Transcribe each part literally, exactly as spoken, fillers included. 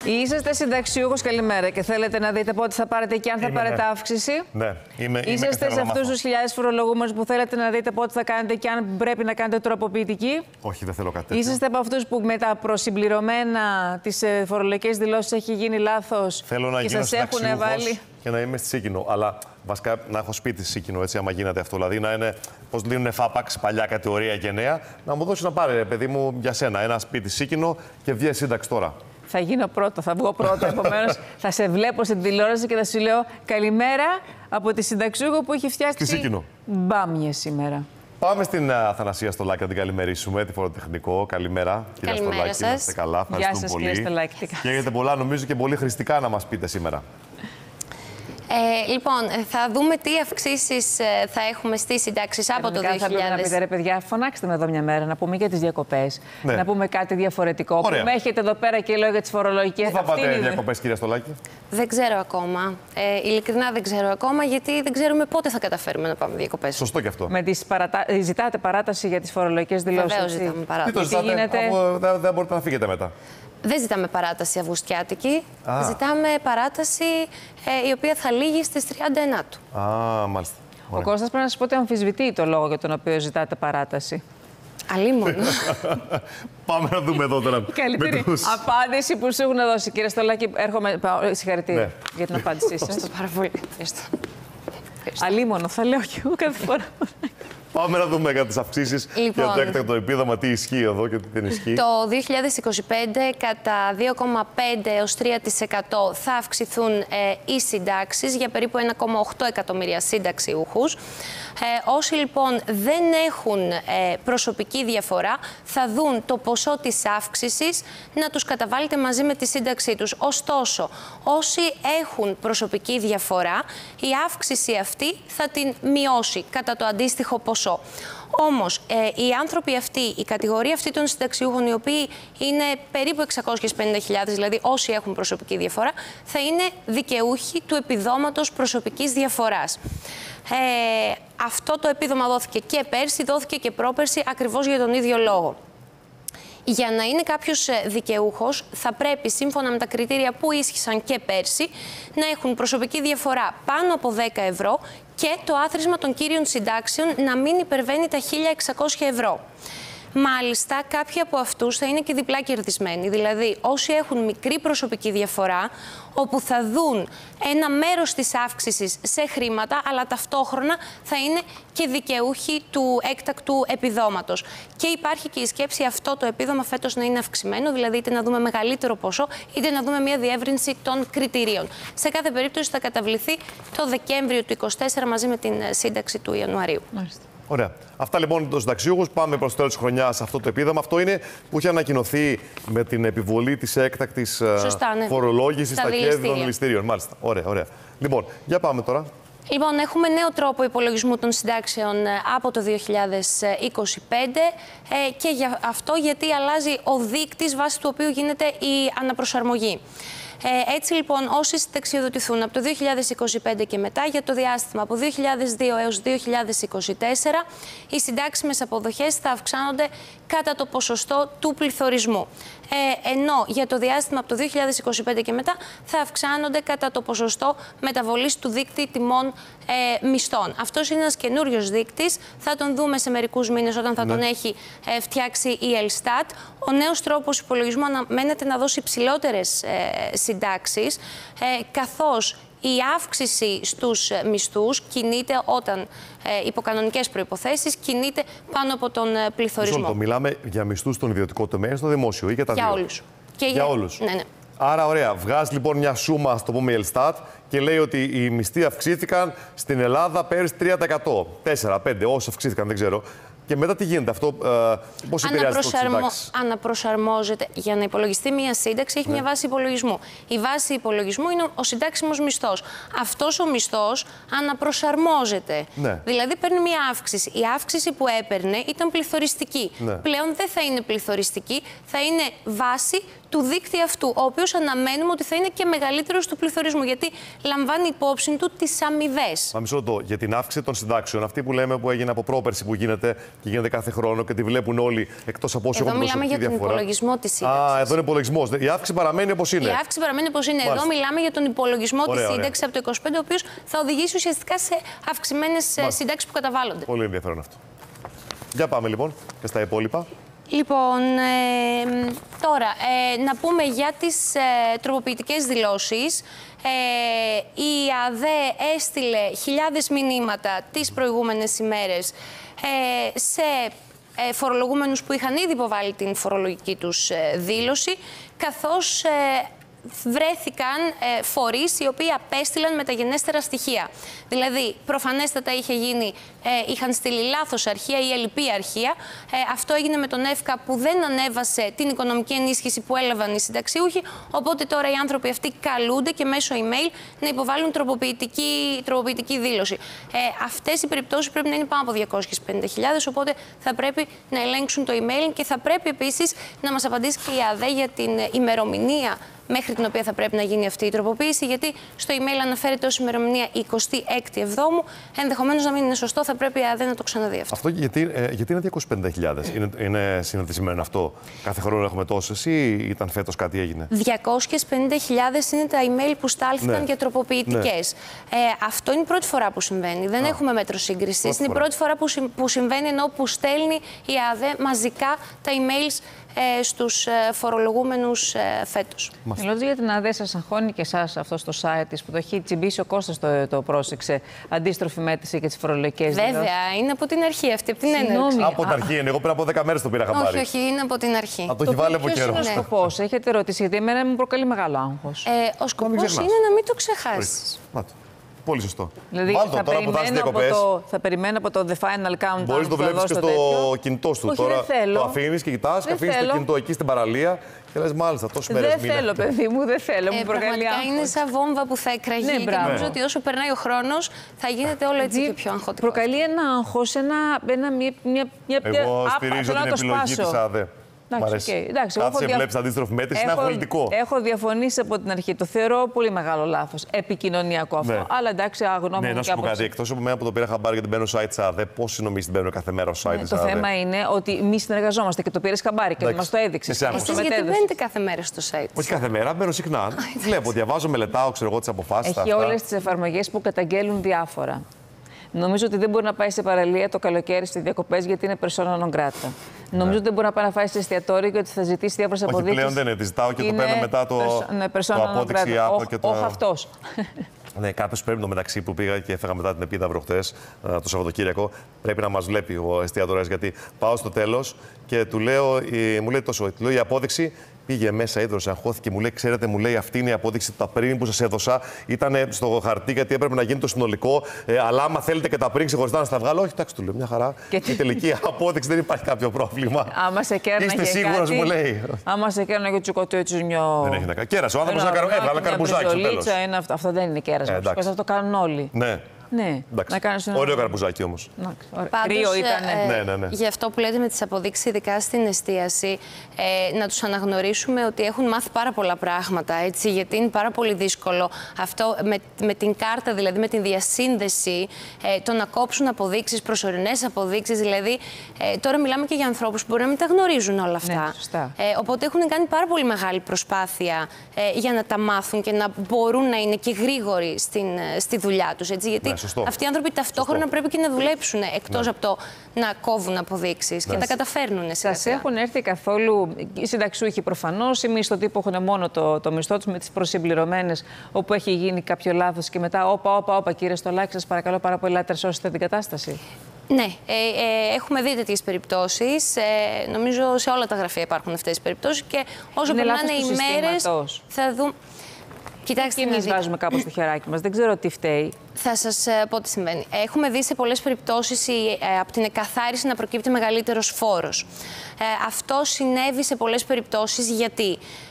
Είσαστε συνταξιούχος, καλημέρα, και θέλετε να δείτε πότε θα πάρετε και αν θα Είμαι, πάρετε ναι. αύξηση. Ναι, είμαι, Είσαστε σε αυτούς τους χιλιάδες φορολογούμενους που θέλετε να δείτε πότε θα κάνετε και αν πρέπει να κάνετε τροποποιητική. Όχι, δεν θέλω κάτι τέτοιο. Είσαστε από αυτούς που με τα προσυμπληρωμένα τις φορολογικές δηλώσεις έχει γίνει λάθος και σας έχουν βάλει. Και να είμαι στη Σίκινο. Αλλά βασικά να έχω σπίτι στη Σίκινο, έτσι, άμα γίνεται αυτό. Δηλαδή να είναι, πώς δίνουν φάπαξ, παλιά κατηγορία και νέα, να μου δώσει να πάρει, παιδί μου, για σένα ένα σπίτι Σίκινο και βγει σύνταξη τώρα. Θα γίνω πρώτο, θα βγω πρώτο. Επομένως, θα σε βλέπω στην τηλεόραση και θα σου λέω καλημέρα από τη συνταξιούχο που έχει φτιάξει μπάμιες σήμερα. Πάμε στην Αθανασία Στολάκη να την καλημερίσουμε, τη φοροτεχνικό. Καλημέρα, κυρία Καλημέρα Στολάκη. Είστε καλά, Γεια σας, κύριε Στολάκη. Και έχετε πολλά, νομίζω, και πολύ χρηστικά να μας πείτε σήμερα. Ε, λοιπόν, θα δούμε τι αυξήσεις θα έχουμε στις συντάξεις από το δύο χιλιάδες. Θα πρέπει να πείτε, ρε παιδιά, φωνάξτε με εδώ μια μέρα να πούμε για τις διακοπές. Ναι. Να πούμε κάτι διαφορετικό. Ωραία. Που με έχετε εδώ πέρα και λέω για τις φορολογικές. Πού θα πάτε διακοπές, κυρία Στολάκη? Δεν ξέρω ακόμα. Ε, ειλικρινά δεν ξέρω ακόμα, γιατί δεν ξέρουμε πότε θα καταφέρουμε να πάμε διακοπές. Σωστό και αυτό. Με τις παρατα... Ζητάτε παράταση για τις φορολογικές δηλώσεις. Βεβαίως ζητάμε παράταση. Τι το ζητάτε, γίνεται... αφού δεν, δεν μπορείτε να φύγετε μετά. Δεν ζητάμε παράταση αυγουστιάτικη. Α. Ζητάμε παράταση ε, η οποία θα λύγει στις τριάντα εννέα. Α, μάλιστα. Ο Κώστας πρέπει να σας πω ότι αμφισβητεί το λόγο για τον οποίο ζητάτε παράταση. Αλίμονο. Πάμε να δούμε εδώ τώρα. Καλύτερη τους... απάντηση που σου έχουν δώσει, κύριε Στολάκη. Έρχομαι. Συγχαρητήρια ναι. για την απάντησή σας. Ευχαριστώ πάρα πολύ. Αλίμονο, θα λέω κι εγώ κάθε φορά. Πάμε να δούμε για τις αυξήσεις λοιπόν, και το έκτακτο επίδομα, τι ισχύει εδώ και τι δεν ισχύει. Το δύο χιλιάδες είκοσι πέντε κατά δύο κόμμα πέντε έως τρία τοις εκατό θα αυξηθούν ε, οι συντάξεις για περίπου ένα κόμμα οκτώ εκατομμύρια συνταξιούχους. Ε, όσοι λοιπόν δεν έχουν ε, προσωπική διαφορά θα δουν το ποσό της αύξησης να τους καταβάλλεται μαζί με τη σύνταξή τους. Ωστόσο, όσοι έχουν προσωπική διαφορά, η αύξηση αυτή θα την μειώσει κατά το αντίστοιχο ποσό. Όμως, ε, οι άνθρωποι αυτοί, η κατηγορία αυτή των συνταξιούχων, οι οποίοι είναι περίπου εξακόσιες πενήντα χιλιάδες, δηλαδή όσοι έχουν προσωπική διαφορά, θα είναι δικαιούχοι του επιδόματος προσωπικής διαφοράς. Ε, αυτό το επίδομα δόθηκε και πέρσι, δόθηκε και πρόπερσι, ακριβώς για τον ίδιο λόγο. Για να είναι κάποιος δικαιούχος, θα πρέπει, σύμφωνα με τα κριτήρια που ίσχυσαν και πέρσι, να έχουν προσωπική διαφορά πάνω από δέκα ευρώ και το άθροισμα των κύριων συντάξεων να μην υπερβαίνει τα χίλια εξακόσια ευρώ. Μάλιστα, κάποιοι από αυτούς θα είναι και διπλά κερδισμένοι. Δηλαδή, όσοι έχουν μικρή προσωπική διαφορά, όπου θα δουν ένα μέρος της αύξησης σε χρήματα, αλλά ταυτόχρονα θα είναι και δικαιούχοι του έκτακτου επιδόματος. Και υπάρχει και η σκέψη αυτό το επίδομα φέτος να είναι αυξημένο, δηλαδή είτε να δούμε μεγαλύτερο ποσό, είτε να δούμε μια διεύρυνση των κριτηρίων. Σε κάθε περίπτωση θα καταβληθεί το Δεκέμβριο του είκοσι τέσσερα μαζί με την σύνταξη του Ιανουαρίου. Μάλιστα. Ωραία. Αυτά λοιπόν των συνταξιούχους. Πάμε προς το τέλος της χρονιάς. Αυτό το επίδομα αυτό είναι που είχε ανακοινωθεί με την επιβολή της έκτακτης Σωστά, ναι. φορολόγησης στα κέρδη των δηληστήριων. Μάλιστα. Ωραία, ωραία. Λοιπόν, για πάμε τώρα. Λοιπόν, έχουμε νέο τρόπο υπολογισμού των συντάξεων από το δύο χιλιάδες είκοσι πέντε και για αυτό γιατί αλλάζει ο δείκτης βάσει του οποίου γίνεται η αναπροσαρμογή. Ε, έτσι λοιπόν, όσοι συνταξιοδοτηθούν από το δύο χιλιάδες είκοσι πέντε και μετά για το διάστημα από δύο χιλιάδες δύο έως δύο χιλιάδες είκοσι τέσσερα, οι συντάξιμες αποδοχές θα αυξάνονται κατά το ποσοστό του πληθωρισμού. Ε, ενώ για το διάστημα από το δύο χιλιάδες είκοσι πέντε και μετά θα αυξάνονται κατά το ποσοστό μεταβολής του δείκτη τιμών ε, μισθών. Αυτός είναι ένας καινούριος δείκτης. Θα τον δούμε σε μερικούς μήνες όταν θα ναι. τον έχει ε, φτιάξει η Ελστάτ. Ο νέος τρόπος υπολογισμού αναμένεται να δώσει υψηλότερες ε, συντάξεις, ε, καθώς η αύξηση στους μισθούς κινείται όταν, ε, υπό κανονικές προϋποθέσεις, κινείται πάνω από τον πληθωρισμό. Το μιλάμε για μισθούς στον ιδιωτικό τομέα, στο δημόσιο ή για τα για δύο? Όλους. Και για, για όλους. Ναι, ναι. Άρα, ωραία. Βγάζει λοιπόν μια σούμα, ας το πούμε, η Ελστάτ και λέει ότι οι μισθοί αυξήθηκαν στην Ελλάδα πέρυσι τρία τοις εκατό. τέσσερα πέντε, όσο αυξήθηκαν, δεν ξέρω. Και μετά τι γίνεται αυτό, ε, πώς επηρεάζει το συντάξεις? Αναπροσαρμόζεται. Για να υπολογιστεί μια σύνταξη έχει ναι. μια βάση υπολογισμού. Η βάση υπολογισμού είναι ο συντάξιμος μισθός. Αυτός ο μισθός αναπροσαρμόζεται. Ναι. Δηλαδή παίρνει μια αύξηση. Η αύξηση που έπαιρνε ήταν πληθωριστική. Ναι. Πλέον δεν θα είναι πληθωριστική, θα είναι βάση του δείκτη αυτού, ο οποίος αναμένουμε ότι θα είναι και μεγαλύτερος του πληθωρισμού, γιατί λαμβάνει υπόψη του τις αμοιβές. Μα μισό λεπτό. Για την αύξηση των συντάξεων, αυτή που λέμε που έγινε από πρόπερση, που γίνεται και γίνεται κάθε χρόνο και τη βλέπουν όλοι εκτός από όσο έχουμε προσωπική διαφορά. Εδώ μιλάμε για τον υπολογισμό της σύνταξης. Α, εδώ είναι υπολογισμός. Η αύξηση παραμένει όπως είναι. Η αύξηση παραμένει όπως είναι. Μάλιστα. Εδώ μιλάμε για τον υπολογισμό της σύνταξης από το είκοσι πέντε, ο οποίος θα οδηγήσει ουσιαστικά σε αυξημένες συντάξεις που καταβάλλονται. Πολύ ενδιαφέρον αυτό. Για πάμε λοιπόν και στα υπόλοιπα. Λοιπόν, ε, τώρα, ε, να πούμε για τις ε, τροποποιητικές δηλώσεις. Ε, η ΑΔΕ έστειλε χιλιάδες μηνύματα τις προηγούμενες ημέρες ε, σε ε, φορολογούμενους που είχαν ήδη υποβάλει την φορολογική τους ε, δήλωση, καθώς ε, βρέθηκαν ε, φορείς οι οποίοι απέστειλαν μεταγενέστερα στοιχεία. Δηλαδή, προφανέστατα είχε γίνει, ε, είχαν στείλει λάθος αρχεία ή ελλειπή αρχεία. Ε, αυτό έγινε με τον ΕΦΚΑ που δεν ανέβασε την οικονομική ενίσχυση που έλαβαν οι συνταξιούχοι. Οπότε τώρα οι άνθρωποι αυτοί καλούνται και μέσω email να υποβάλουν τροποποιητική, τροποποιητική δήλωση. Ε, αυτές οι περιπτώσεις πρέπει να είναι πάνω από διακόσιες πενήντα χιλιάδες, οπότε θα πρέπει να ελέγξουν το email και θα πρέπει επίσης να μας απαντήσει και η ΑΔΕ για την ημερομηνία μέχρι την οποία θα πρέπει να γίνει αυτή η τροποποίηση, γιατί στο email αναφέρεται ως ημερομηνία εικοστή έκτη Εβδόμου. Ενδεχομένως να μην είναι σωστό, θα πρέπει η ΑΔΕ να το ξαναδεί αυτό. Αυτό γιατί, ε, γιατί είναι διακόσιες πενήντα χιλιάδες. Είναι, είναι συνηθισμένο αυτό. Κάθε χρόνο έχουμε τόσες ή ήταν φέτος κάτι έγινε? διακόσιες πενήντα χιλιάδες είναι τα email που στάλθηκαν, ναι, για τροποποιητικές. Ναι. Ε, αυτό είναι η πρώτη φορά που συμβαίνει. Δεν Α, έχουμε μέτρο σύγκρισης. Είναι η πρώτη φορά που, που συμβαίνει, ενώ που στέλνει η ΑΔΕ μαζικά τα emails ε, στους ε, φορολογούμενους ε, φέτος. Μιλώντας για την ΑΔΕ, σας αγχώνει και εσάς αυτό στο site της που το έχει τσιμπήσει ο Κώστας, το, το πρόσεξε, αντίστροφη μέτρηση και τις φορολογικές δηλώσεις? Βέβαια, είναι από την αρχή αυτή, από την έναρξη. Από την αρχή είναι, εγώ πριν από δέκα μέρες το πήρα χαμπάρι. Όχι, όχι, είναι από την αρχή. Α, το έχει βάλει από καιρό. Ποιος είναι ο σκοπός? Έχετε ρωτήσει, γιατί εμένα μου προκαλεί μεγάλο άγχος. Ε, ο σκοπός είναι να μην το ξεχάσεις. Πολύ σωστό. Δηλαδή, Βάλτο, θα, τώρα περιμένω που θα, το, θα περιμένω από το The Final Countdown. Μπορείς να το βλέπεις και στο τέτοιο. κινητό σου. Όχι, τώρα δεν θέλω. Το αφήνεις και κοιτάς και αφήνεις το κινητό εκεί στην παραλία και λες μάλιστα τόσες μέρες Δεν θέλω, παιδί μου, δεν θέλω. Ε, μου προκαλεί άγχος. Είναι σαν βόμβα που θα εκραγεί. Ναι, και νομίζω ότι όσο περνάει ο χρόνος θα γίνεται όλο έτσι και πιο αγχωτικό. Προκαλεί ένα άγχος, ένα, ένα, μια, μια, μια, Εγώ στηρίζω την επιλογή της ΑΔΕ. Εντάξει, okay. Εντάξει, κάτσε δια... βλέπεις αντίστροφη μέτρηση, είναι αγχολητικό. Έχω διαφωνήσει από την αρχή. Το θεωρώ πολύ μεγάλο λάθος. Επικοινωνιακό αυτό. Ναι. Αλλά εντάξει, αγνώμη. Ναι, να σου πω κάτι. Εκτός από μένα που το πήρα χαμπάρι γιατί μπαίνω στο site της ΑΔΕ, πόσοι νομίζεις την μπαίνουν κάθε μέρα στο site ναι, της το ΑΔΕ? Το θέμα είναι ότι εμείς συνεργαζόμαστε και το πήρες χαμπάρι και μας το έδειξες. Εσείς γιατί μπαίνετε κάθε μέρα στο site? Όχι κάθε μέρα, μπαίνω συχνά. Βλέπω, διαβάζω, μελετάω, ξέρω εγώ τις αποφάσεις. Έχει όλες τις εφαρμογές που καταγγέλουν διάφορα. Νομίζω ότι δεν μπορεί να πάει σε παραλία το καλοκαίρι στις διακοπές γιατί είναι persona non grata. Ναι. Νομίζω ότι δεν μπορεί να πάει να πάει σε εστιατόριο και ότι θα ζητήσει διάφορες αποδείξεις. Όχι, πλέον δεν είναι. Τη ζητάω και είναι το παίρνω μετά το, ναι, το απόδειξη app και το... Όχι αυτός. Ναι, κάποιος πρέπει το μεταξύ που πήγα και έφεγα μετά την Επίδαυρο χτες, το Σαββατοκύριακο. Πρέπει να μας βλέπει ο εστιατορέας γιατί πάω στο τέλος και του λέω, μου λέει τόσο, του λέω η απόδειξη. Πήγε μέσα, ίδρωσε, αγχώθηκε, μου λέει: Ξέρετε, μου λέει, αυτή είναι η απόδειξη τα πριν που σας έδωσα. Ήταν στο χαρτί γιατί έπρεπε να γίνει το συνολικό. Ε, αλλά άμα θέλετε και τα πριν ξεχωριστά να στα βγάλω, όχι, εντάξει, του λέω μια χαρά. Και η τελική απόδειξη δεν υπάρχει κάποιο πρόβλημα. Άμα σε κέρναγε. Είστε σίγουρος, μου λέει. Άμα σε κέρναγε τσουκοτέτσουνιο. Δεν έχει να κάνει. Κέρασε. Ο άνθρωπος έβαλε καρπουζάκι στο τέλος. Αυτό δεν είναι κέρασμα. Αυτό το κάνουν όλοι. Ναι. Ναι, να κάνεις ένα... Ωραίο καρπουζάκι όμως. Κρύο ήταν. Ε, ναι, ναι, ναι. Γι' αυτό που λέτε με τις αποδείξεις, ειδικά στην εστίαση, ε, να τους αναγνωρίσουμε ότι έχουν μάθει πάρα πολλά πράγματα, έτσι, γιατί είναι πάρα πολύ δύσκολο αυτό με, με την κάρτα, δηλαδή με την διασύνδεση, ε, το να κόψουν αποδείξεις, προσωρινές αποδείξεις, δηλαδή ε, τώρα μιλάμε και για ανθρώπους που μπορεί να μην τα γνωρίζουν όλα αυτά. Ναι, ε, οπότε έχουν κάνει πάρα πολύ μεγάλη προσπάθεια ε, για να τα μάθουν και να μπορούν να είναι και γρήγοροι στην, στη δουλειά τους, έτσι, γιατί ναι, αυτοί οι άνθρωποι ταυτόχρονα σωστό. Πρέπει και να δουλέψουν εκτός ναι. από το να κόβουν αποδείξεις ναι. και τα καταφέρνουν. Σας έχουν έρθει καθόλου οι συνταξιούχοι προφανώς, οι μισθωτοί που έχουν μόνο το, το μισθό τους με τις προσυμπληρωμένες, όπου έχει γίνει κάποιο λάθος και μετά, όπα, όπα, όπα, κύριε Στολάκη, σας παρακαλώ πάρα πολύ, να σώσετε την κατάσταση? Ναι, ε, ε, έχουμε δει τέτοιες περιπτώσεις. Ε, νομίζω σε όλα τα γραφεία υπάρχουν αυτές τις περιπτώσεις και όσο περνάνε οι μέρες θα δούμε. Κοιτάξτε, και εμείς βάζουμε κάπως το χεράκι μας. Δεν ξέρω τι φταίει. Θα σας πω τι συμβαίνει. Έχουμε δει σε πολλές περιπτώσεις ε, από την εκαθάριση να προκύπτει μεγαλύτερος φόρος. Ε, αυτό συνέβη σε πολλές περιπτώσεις γιατί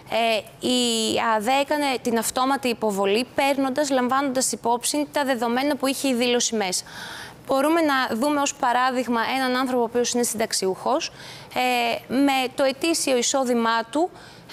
ε, η ΑΔΕ έκανε την αυτόματη υποβολή παίρνοντας, λαμβάνοντας υπόψη τα δεδομένα που είχε η δήλωση μέσα. Μπορούμε να δούμε ως παράδειγμα έναν άνθρωπο ο οποίος είναι συνταξιούχος, ε, με το ετήσιο εισόδημά του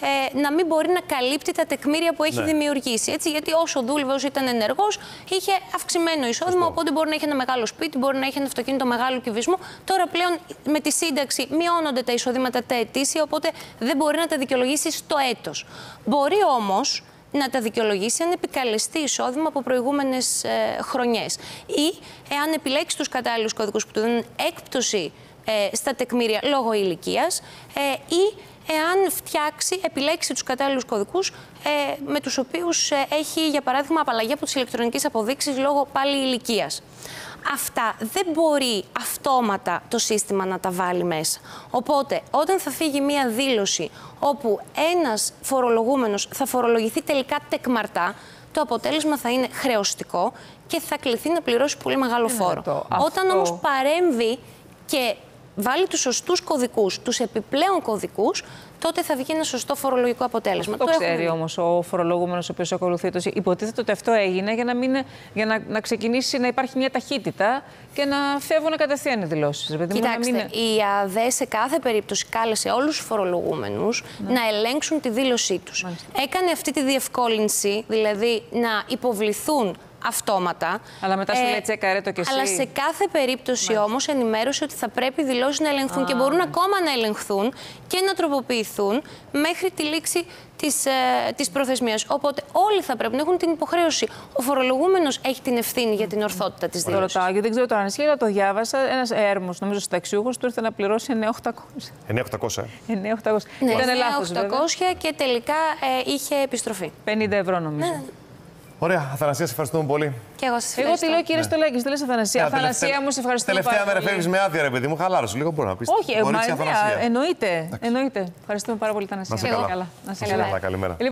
ε, να μην μπορεί να καλύπτει τα τεκμήρια που έχει ναι. δημιουργήσει. Έτσι, γιατί όσο δούλευε, όσο ήταν ενεργός, είχε αυξημένο εισόδημα. Φωστό. Οπότε μπορεί να έχει ένα μεγάλο σπίτι, μπορεί να έχει ένα αυτοκίνητο μεγάλου κυβισμού. Τώρα πλέον με τη σύνταξη μειώνονται τα εισοδήματα τα ετήσια, οπότε δεν μπορεί να τα δικαιολογήσει στο έτος. Μπορεί όμως να τα δικαιολογήσει αν επικαλεστεί εισόδημα από προηγούμενες ε, χρονιές. Ή εάν επιλέξει τους κατάλληλους κωδικούς που του δίνουν έκπτωση ε, στα τεκμήρια λόγω ηλικίας ε, ή εάν φτιάξει, επιλέξει τους κατάλληλους κωδικούς ε, με τους οποίους ε, έχει, για παράδειγμα, απαλλαγή από τις ηλεκτρονικές αποδείξεις λόγω πάλι ηλικίας. Αυτά δεν μπορεί αυτόματα το σύστημα να τα βάλει μέσα. Οπότε, όταν θα φύγει μία δήλωση όπου ένας φορολογούμενος θα φορολογηθεί τελικά τεκμαρτά, το αποτέλεσμα θα είναι χρεωστικό και θα κληθεί να πληρώσει πολύ μεγάλο φόρο. Το, όταν αυτό... όμως παρέμβει και βάλει τους σωστούς κωδικούς, τους επιπλέον κωδικούς, τότε θα βγει ένα σωστό φορολογικό αποτέλεσμα. Αυτό το ξέρει όμως ο φορολογούμενος ο οποίος ακολουθεί το. Υποτίθεται ότι αυτό έγινε για να, μην, για να, να ξεκινήσει να υπάρχει μια ταχύτητα και να φεύγουν κατευθείαν οι δηλώσεις. Κοιτάξτε, μην... η ΑΔΕ σε κάθε περίπτωση κάλεσε όλους τους φορολογούμενους ναι. να ελέγξουν τη δήλωσή τους. Μάλιστα. Έκανε αυτή τη διευκόλυνση, δηλαδή να υποβληθούν αυτόματα. Αλλά μετά σου λέει τσέκαρε το και εσύ. Αλλά σε κάθε περίπτωση όμως ενημέρωσε ότι θα πρέπει οι δηλώσεις να ελεγχθούν Α, και μπορούν ναι. ακόμα να ελεγχθούν και να τροποποιηθούν μέχρι τη λήξη της, ε, της προθεσμίας. Οπότε όλοι θα πρέπει να έχουν την υποχρέωση. Ο φορολογούμενος έχει την ευθύνη για την ορθότητα της δήλωσης. Το ρωτάω, γιατί δεν ξέρω το αν ισχύει, αλλά το διάβασα. Ένας έρμος, νομίζω, συνταξιούχος του ήρθε να πληρώσει εννιά χιλιάδες οκτακόσια. εννιά χιλιάδες οκτακόσια. εννιά χιλιάδες οκτακόσια. Ναι, ήταν λάθος. εννιά χιλιάδες οκτακόσια και τελικά ε, είχε επιστροφή. πενήντα ευρώ νομίζω. Ναι. Ωραία, Αθανασία, σε ευχαριστούμε πολύ. Και εγώ σας ευχαριστώ. Εγώ τι λέω, κύριε ναι. Στολάκη, τι λες, Αθανασία. Αθανασία τελευταία, μου, σε ευχαριστώ πάρα πολύ. Τελευταία μέρα φεύγεις με άδεια, ρε παιδί μου, χαλάρωσε λίγο, μπορεί να πεις. Όχι, μα, εννοείται. εννοείται. Ευχαριστούμε πάρα πολύ, Αθανασία. Να σε καλά. Να σε καλά. Καλημέρα.